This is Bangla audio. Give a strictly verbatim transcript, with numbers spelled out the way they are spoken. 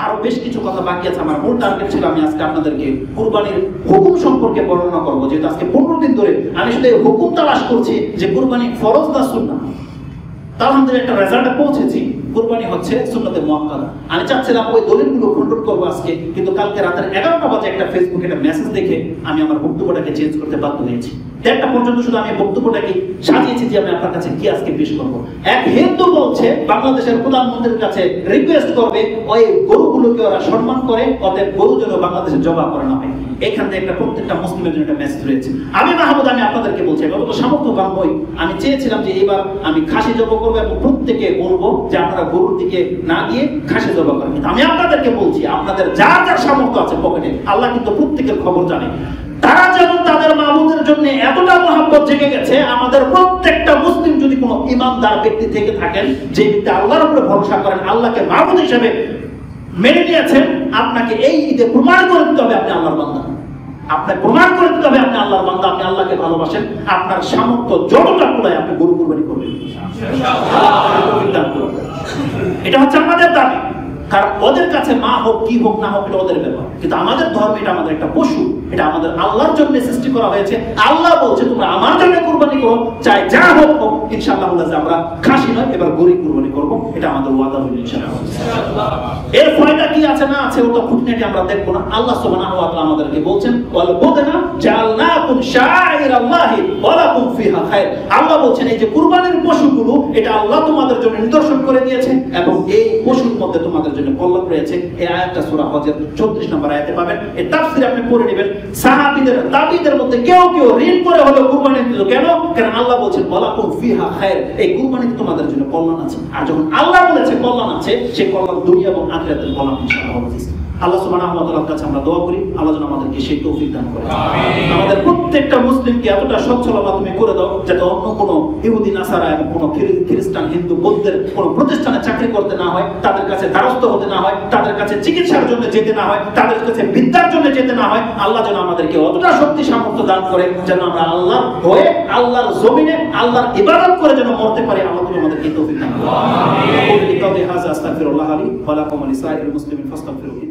আরো বেশ কিছু কথা বাকি আছে। আমার মূল টার্গেট ছিল আমি আজকে আপনাদেরকে কুরবানির হুকুম সম্পর্কে বর্ণনা করবো, যেহেতু আজকে পনেরো দিন ধরে আমি শুধু হুকুম তালাশ করছি যে কুরবানি ফরজ না সুন্নাহ। আলহামদুলিল্লাহ একটা রেজাল্টে পৌঁছেছি, কুরবানি হচ্ছে সুন্নতে মুআক্কাদা। আমি চাচ্ছিলাম ওই দলিলগুলো খণ্ডন করবো আজকে, কিন্তু কালকে রাতের এগারোটা বাজে একটা ফেসবুকে একটা মেসেজ দেখে আমি আমার বক্তব্যটাকে চেঞ্জ করতে বাধ্য হয়েছি। দেড়টা পর্যন্ত শুধু আমি বক্তব্যটাকে সাজিয়েছি যে আমি আপনার কাছে কি আজকে পেশ করবো। এক হিন্দু বলছে বাংলাদেশের প্রধানমন্ত্রীর কাছে রিকোয়েস্ট করবে ওই গরুগুলোকে ওরা সম্মান করে, অতএব গরু যেন বাংলাদেশে জবাই করে না হয়। এখান থেকে একটা প্রত্যেকটা মুসলিমের জন্য একটা মেসেজ রয়েছে। আমি মাহমুদ আমি আপনাদেরকে বলছি, আমি অত সামর্থ্যবান হই, আমি চেয়েছিলাম যে এবার আমি খাসি জবাই করবো এবং প্রত্যেকে বলবো যে আপনারা গরুর দিকে না গিয়ে খাসি জবাই করেন। কিন্তু আমি আপনাদেরকে বলছি, আপনাদের যার যার সামর্থ্য আছে পকেটে, আল্লাহ কিন্তু প্রত্যেকের খবর জানে। তারা যেমন তাদের মাহবুবের জন্য এতটা মহব্বত জেগে গেছে, আমাদের প্রত্যেকটা মুসলিম যদি কোনো ইমানদার ব্যক্তি থেকে থাকেন, যে ব্যক্তি আল্লাহর উপরে ভরসা করেন, আল্লাহকে মাহবুব হিসেবে মেনে নিয়েছেন, আপনাকে এই ঈদে প্রমাণ করে দিতে হবে আপনি আল্লাহর বান্দা। আপনাকে প্রমাণ করে দিতে হবে আপনি আল্লাহর বান্দা, আপনি আল্লাহকে ভালোবাসেন। আপনার সামর্থ্য যতটা কুলায় আপনি গরু কুরবানি করবেন, এটা হচ্ছে আমাদের দাবি। কারণ ওদের কাছে মা হোক কি হোক না হোক এটা ওদের ব্যাপার, কিন্তু আমাদের ধর্ম এটা আমাদের একটা পশু, এটা আমাদের আল্লাহর জন্য সৃষ্টি করা হয়েছে। আল্লাহ বলছে তোমরা আমার জন্য কুরবানি করো, চাই যা হোক হোক। ইনশাআল্লাহ বলেছে আমরা খাসি নয় এবার গরু কুরবানি করব, এটা আমাদের ওয়াদা হলো ইনশাআল্লাহ। এর ফয়দা কি আছে না আছে ওটা খুঁটিনাটি আমরা দেখব না। আল্লাহ সুবহানাহু ওয়া তাআলা আমাদেরকে বলছেন ওয়াল বুদনা জাআলনাকুম শাআইরাল্লাহি ওয়া লাকুম ফিহা খায়র। আল্লাহ বলছেন এই যে কুরবানির পশুগুলো এটা আল্লাহ তোমাদের জন্য নিদর্শন করে দিয়েছে এবং এই পশুর মধ্যে তোমাদের কল্যাণ রয়েছে। এই আয়াতটা সূরা হজের চৌত্রিশ নম্বর আয়াতে পাবেন। এই তাফসীর আপনি পড়ে নেবেন। সাহাবীদের তাবিঈদের মধ্যে কেউ কেউ ঋণ করে হলো কুরবানি দিল। কেন? কারণ আল্লাহ বলেছেন ওয়ালাকুম ফিহা খায়র, এই কুরবানিতে তোমাদের জন্য কল্যাণ আছে। আর যখন আল্লাহ বলেছে কল্যাণ আছে, সেই কল্যাণ দুনিয়া এবং আখিরাতের কল্যাণ ইনশাআল্লাহ হবে। আল্লাহ সুবহানাহু ওয়া তাআলার কাছে আমরা দোয়া করি আল্লাহ যেন আমাদেরকে সেই তৌফিক দান করে। আমিন। আমাদের প্রত্যেকটা মুসলিমকে এতটা সচ্ছল আল্লাহ তুমি করে দাও যাতে অন্য কোনো ইহুদি নাসারা এবং কোনো খ্রিস্টান হিন্দু বৌদ্ধের কোনো প্রতিষ্ঠানে চাকরি করতে না হয়, তাদের কাছে দ্বারস্থ হতে না হয়, তাদের কাছে চিকিৎসার জন্য যেতে না হয়, তাদের কাছে বিদ্যার জন্য যেতে না হয়। আল্লাহ যেন আমাদেরকে অতটা শক্তি সামর্থ্য দান করে যেন আমরা আল্লাহর হয়ে আল্লাহর জমিনে আল্লাহর ইবাদত করে যেন মরতে পারি। আল্লাহ তুমি আমাদেরকে তৌফিক দান করো। আমিন। আকুলু লিকাউলি হাযা আস্তাগফিরুল্লাহ লি ওয়া লাকুম ওয়া লিসাইরিল মুসলিমিন ফাস্তাগফিরুহু।